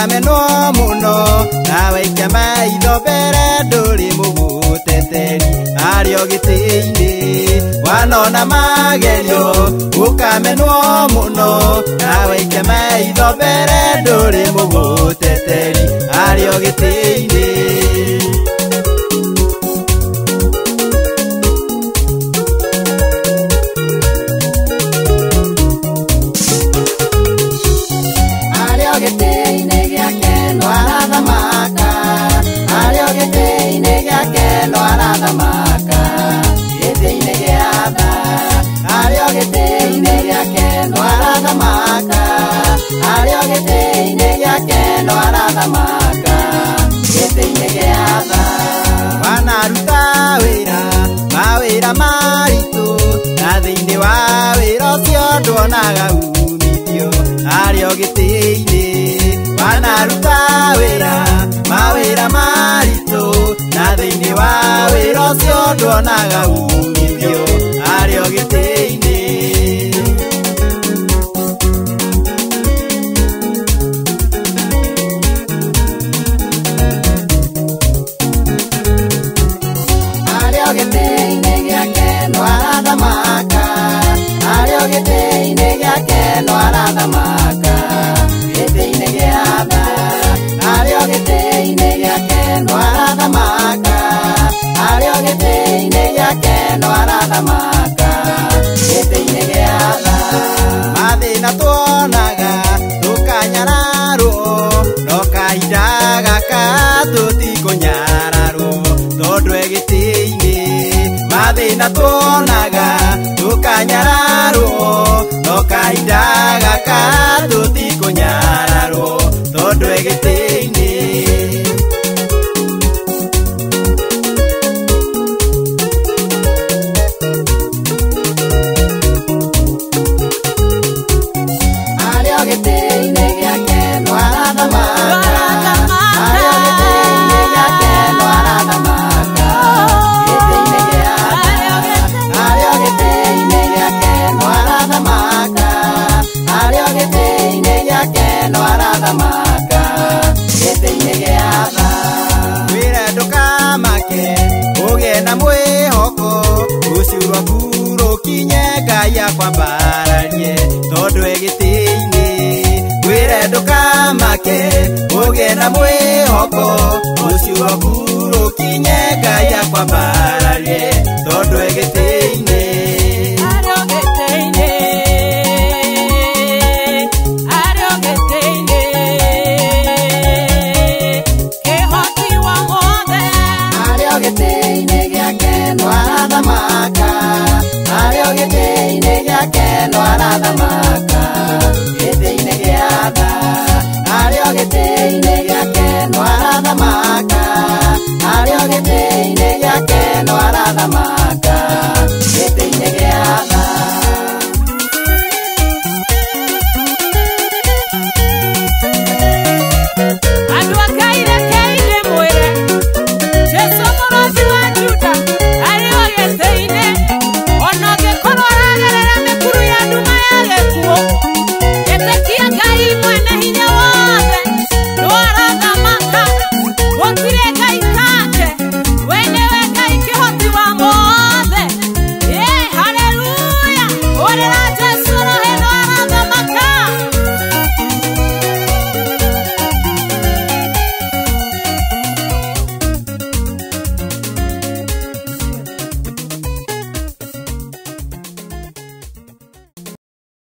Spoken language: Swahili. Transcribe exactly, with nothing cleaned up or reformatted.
ukamenwo muno nawe ikamaitho mbere nduri muguteteri ario giti-ini wanona magerio ukamenwo muno nawe ikamaitho mbere nduri muguteteri ario giti-ini giti-ini giake no arathamaka ario giti-ini giake no arathamaka giti-ini gia tha ario giti-ini giake no arathamaka ario giti-ini giake no arathamaka giti-ini gia tha wanaruta wira mawira maritu na thiini wa wira ucio nduonaga umithio ario giti-ini wanaruta wira mawira maritu na thiini wa wira ucio nduonaga umithio ario giti-ini ario giti-ini giake no arathamaka ario giti-ini giake no arathamaka giti-ini gia tha ario giti-ini giake no arathamaka ario giti-ini giake no arathamaka giti-ini gia tha mathina tuonaga tukanyararwo no kahinda gaka tutikunyararwo tondu e giti-ini mathina tuonaga tukanyararwo no kahinda gaka tutikunyararwo tondu e giti-ini ario giti-ini giake no arathamaka ario giti-ini giake no arathamaka giti-ini gia tha ario giti-ini giake no arathamaka ario giti-ini giake no arathamaka giti-ini gia tha wira ndukamake ugie na mwihoko ruciu rwaku rukinye Ngai akwambararie tondu e giti-ini wira ndukamake ugie na mwihoko ruciu rwaku rukinye Ngai akwambararie tondu e giti-ini Ario giti-ini ario giti-ini kihoti wa mothe ario giti-ini giake no arathamaka ario giti-ini giake no arathamaka